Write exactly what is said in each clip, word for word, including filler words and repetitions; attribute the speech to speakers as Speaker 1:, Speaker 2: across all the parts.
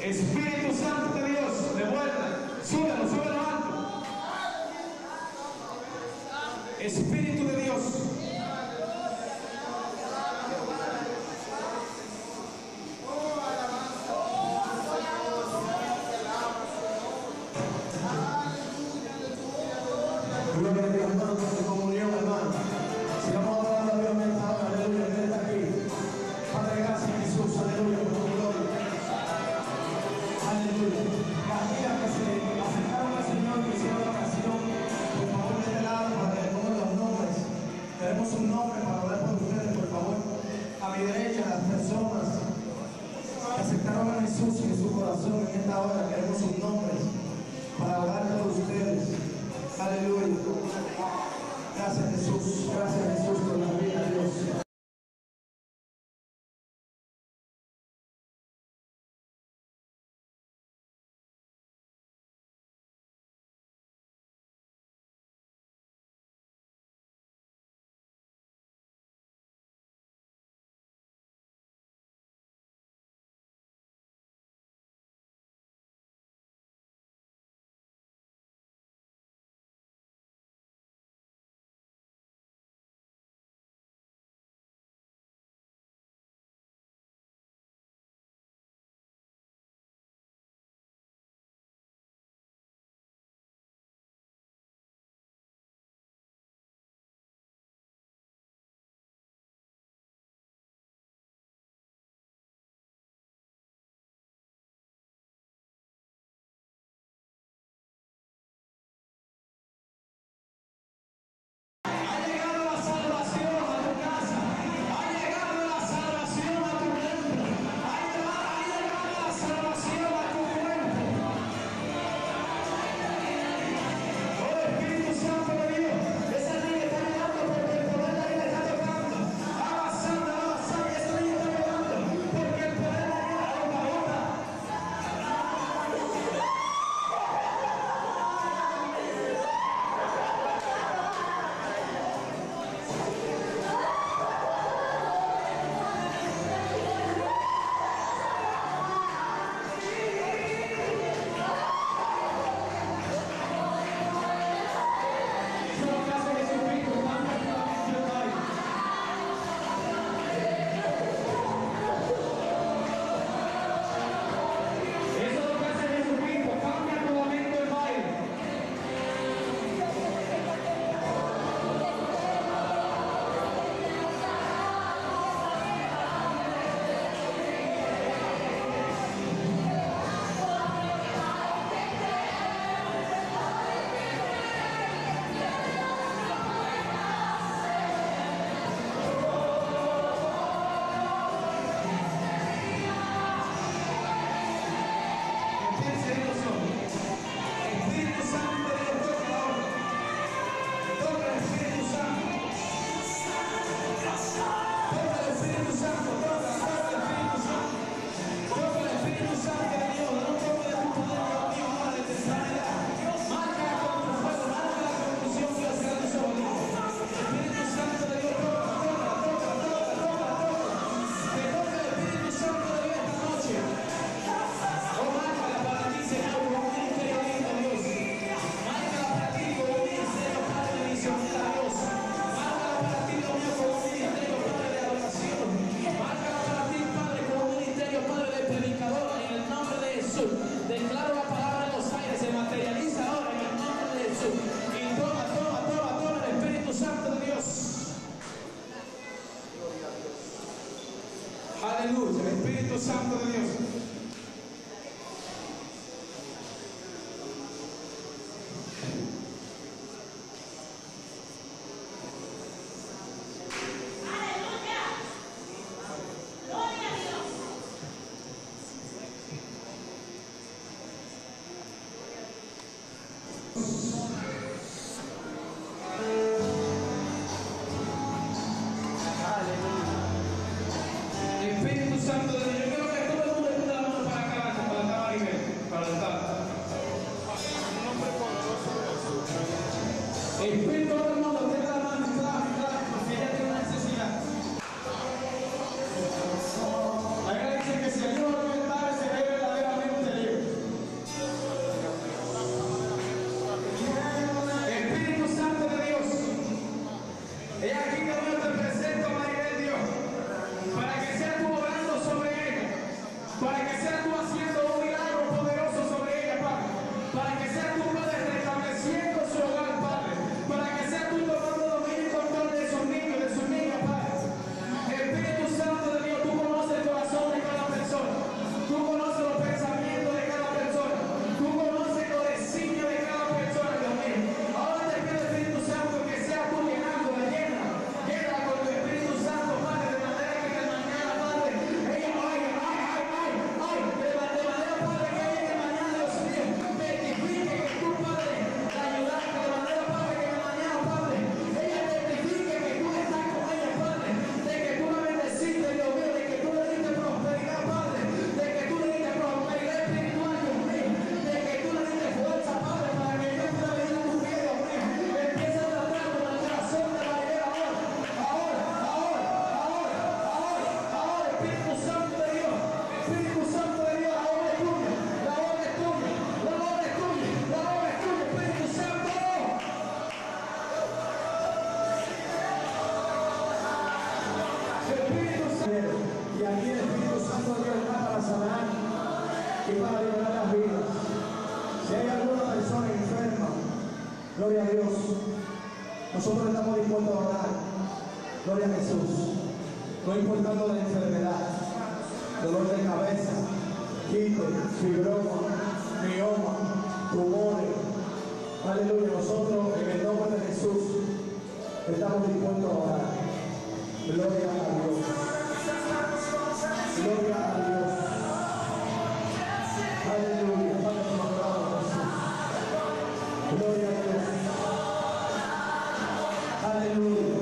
Speaker 1: Espíritu Santo de Dios, de vuelta. Súbelo, súbelo alto. Espíritu de Dios.
Speaker 2: Gloria a Dios, hermano, de comunión, hermano. Si vamos a adorar a Dios en esta hora, aleluya, Él está aquí. Padre, gracias Jesús, aleluya, por tu gloria. Aleluya. Las vidas que se acercaron al Señor, que hicieron la oración, por favor, de este lado, para que le pongan los nombres. Queremos un nombre para orar por ustedes, por favor. A mi derecha, las personas que aceptaron a Jesús en su corazón en esta hora, queremos un nombre para orar por ustedes. Aleluya. Gracias Jesús. Gracias Jesús por la vida, Dios. librando de enfermedad, dolor de cabeza, quiste, fibroma, mioma, tumores. Aleluya, nosotros en el nombre de Jesús estamos dispuestos a orar. Gloria a Dios. Gloria a Dios. Aleluya. Padre, te adoramos, Jesús. Gloria a Dios. Aleluya.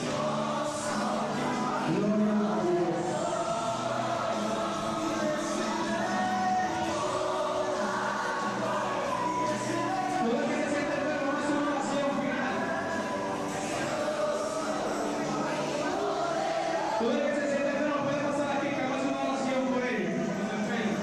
Speaker 2: Gloria a Dios.
Speaker 1: Todo el que se siente enfermo puede pasar aquí, que hagamos una oración por ellos, los enfermos.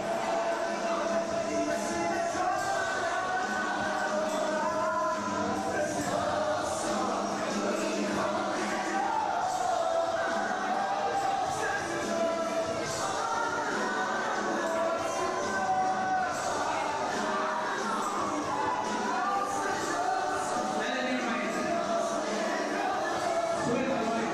Speaker 1: Dale lima ese. Suéltalo ahí.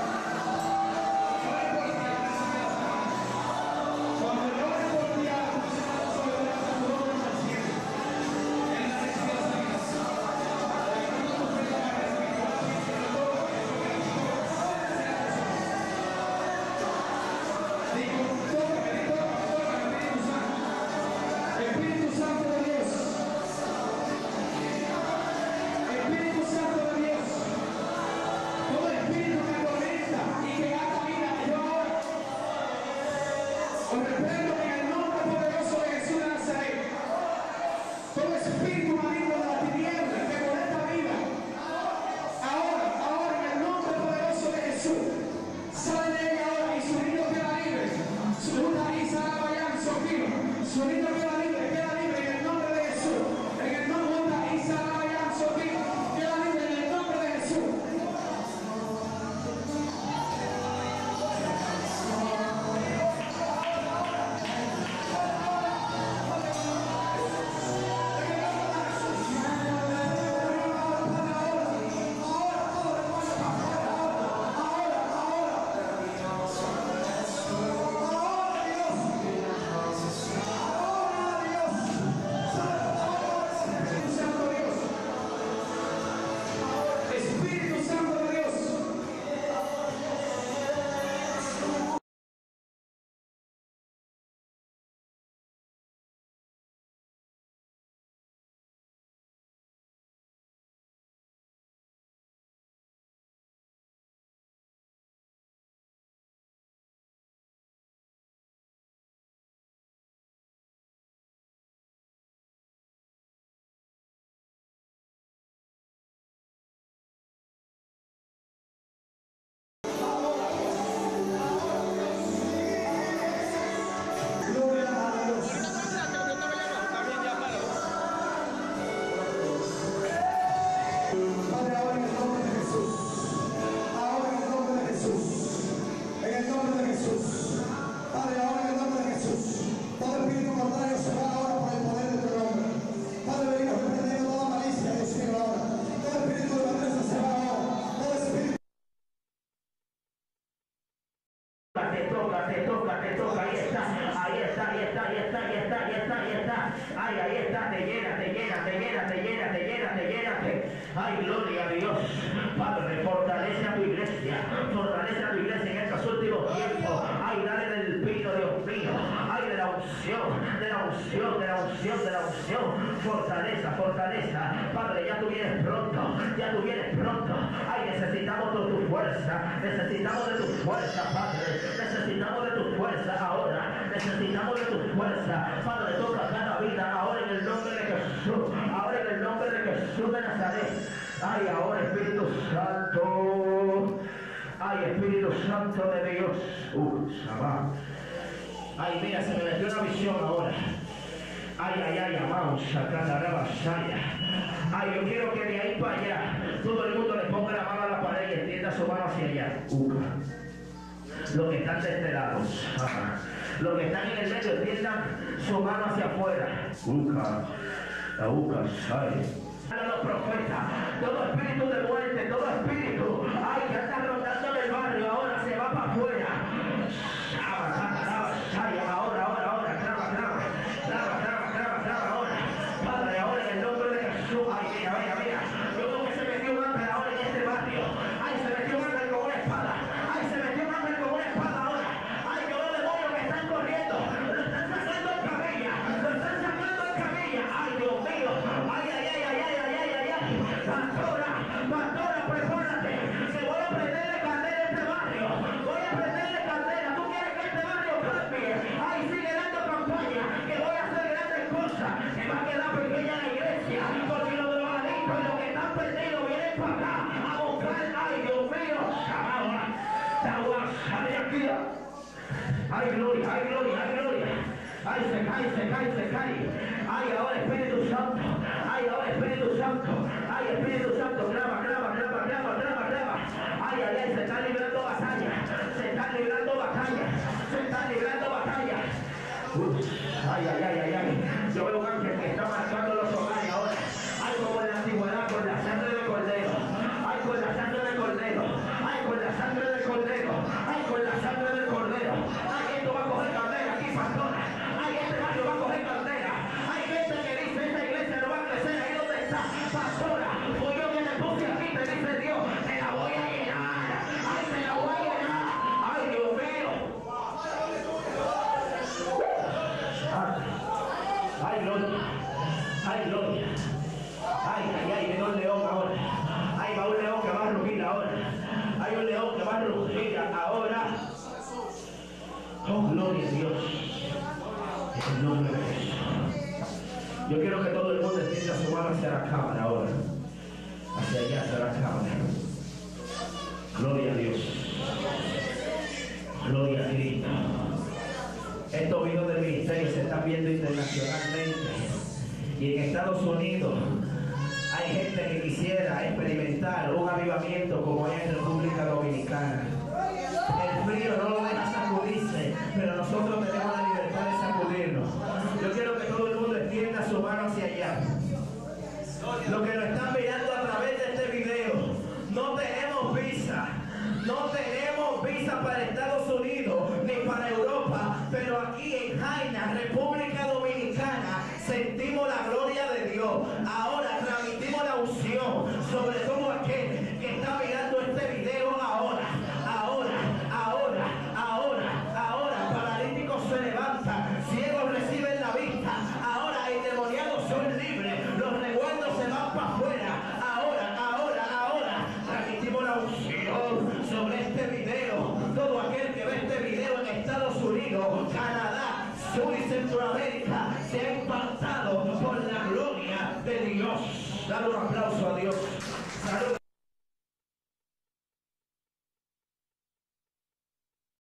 Speaker 1: Espíritu Santo de Dios, Espíritu Santo de Dios, todo espíritu que atormenta y que ata vida, yo ahora os reprendo en el nombre poderoso de Jesús de Nazaret. Todo espíritu maligno de la tiniebla que molesta vida, ahora, ahora en el nombre poderoso de Jesús, sale de ella ahora y su niño queda libre. Su luna y sale vayan, Sofía, su niño queda libre, queda libre en el nombre de Jesús. En el nombre de Isa, vayan, Sofía, queda libre en el nombre de Jesús. Espíritu Santo de Dios.
Speaker 2: Gloria a Dios. Padre, ahora en el nombre de Jesús. Ahora en el nombre de Jesús. En el nombre de Jesús. Padre, ahora en el nombre de Jesús. Todo espíritu contrario se va ahora por el poder de tu nombre. Padre, venimos reprendiendo toda malicia, Dios mío, ahora. Todo espíritu de pobreza se va ahora. Todo espíritu.
Speaker 3: Te toca, te toca, te toca, ahí está, ahí está, ahí está, ahí está, ahí está, ahí está, ahí está, ay, ahí está, te llena, te llena, te llena, te llena, te llena, te llena, te... ay, gloria a Dios, Padre, fortalece a tu iglesia, fortalece a tu iglesia en estos últimos tiempos, ay, dale del vino, Dios mío, ay, de la unción, de la unción, de la unción, de la unción, fortaleza, fortaleza, Padre, ya tú vienes pronto, ya tú vienes pronto, ay, necesitamos de tu fuerza, necesitamos de tu fuerza, Padre, necesitamos de tu fuerza ahora, necesitamos de tu fuerza, Padre, toca cada vida ahora en el nombre de Jesús, ahora en el nombre de Jesús de Nazaret, ay, ahora Espíritu Santo, ay, Espíritu Santo de Dios, uh, Shabbat. Ay, mira, se me metió una visión ahora. Ay, ay, ay, amado, Shakanarabashaya. Ay, yo quiero que de ahí para allá todo el mundo le ponga la mano a la pared y extienda su mano hacia allá. Uca. Los que están de este lado. Ajá. Los que están en el medio extiendan su mano hacia afuera. Uca. La Uca, Shai. A los profetas, todo espíritu de muerte, todo espíritu, ay, que está rondando en el barrio, ahora se va para afuera. gloria, hay gloria, hay gloria. Ay, se cae, se cae, se cae. Ay, ahora Espíritu Santo. Ay, ahora Espíritu Santo. Ay, Espíritu Santo, clama, clama, clama, clama, clama, clama. Ay, ay, ay, se están librando batalla. Se están librando batalla. Se están librando batalla. Ay, ay, ay, ay, ay. Yo veo un ángel que está marcando los hogares ahora. Ay, como en la antigüedad, con la sangre del cordero. Ay, con la sangre del cordero. Ay, con la sangre del cordero. Ay, con la sangre del cordero. Ay, esto va a coger candela aquí, pastora. Ay, este barrio va a coger candela. Hay gente que dice, esta iglesia no va a crecer ahí donde está. Pastora, fui yo que te puse aquí, te dice Dios, te la voy a llenar. Ay, te la voy a llenar. Ay, Dios mío. Ay, gloria. Ay, gloria. Ay, ay, ay, viene un león ahora. Ay, va un león que va a rugir ahora. Hay un león que va a rugir ahora. Oh, gloria a Dios. En el nombre de Jesús. Yo quiero que todo el mundo extienda su mano hacia la cámara ahora. Hacia allá, hacia la cámara. Gloria a Dios. Gloria a Cristo. Estos videos del ministerio se están viendo internacionalmente. Y en Estados Unidos hay gente que quisiera experimentar un avivamiento como es en República Dominicana. El frío no lo deja sacudirse, pero nosotros tenemos la libertad de sacudirnos. Yo quiero que todo el mundo extienda su mano hacia allá. Los que nos están mirando a través de este video, no tenemos visa. No tenemos visa para Estados Unidos ni para Europa, pero aquí en Jaina, República Dominicana, sentimos la gloria de Dios. Ahora transmitimos la unción sobre todo aquel que está mirando este video ahora. Ahora, ahora, ahora, ahora, paralíticos se levantan, ciegos reciben la vista, ahora endemoniados son libres, los revueltos se van para afuera. Ahora, ahora, ahora, transmitimos la unción sobre este video. Todo aquel que ve este video en Estados Unidos, Canadá, Sur y Centroamérica se ha impactado por la gloria de Dios. Dale un aplauso a Dios. Salud.